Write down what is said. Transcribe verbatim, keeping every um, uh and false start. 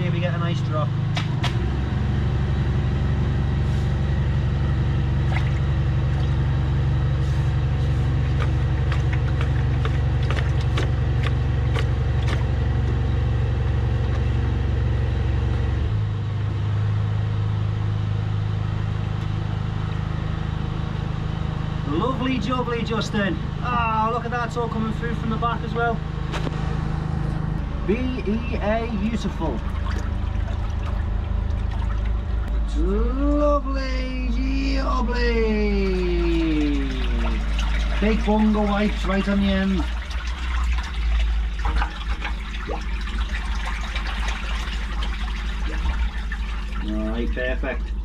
see if we get a nice drop. Lovely jubbly, Justin. Ah, oh, look at that, it's all coming through from the back as well. B E A, beautiful. Lovely jubbly. Big bunga wipes right on the end. Alright, perfect.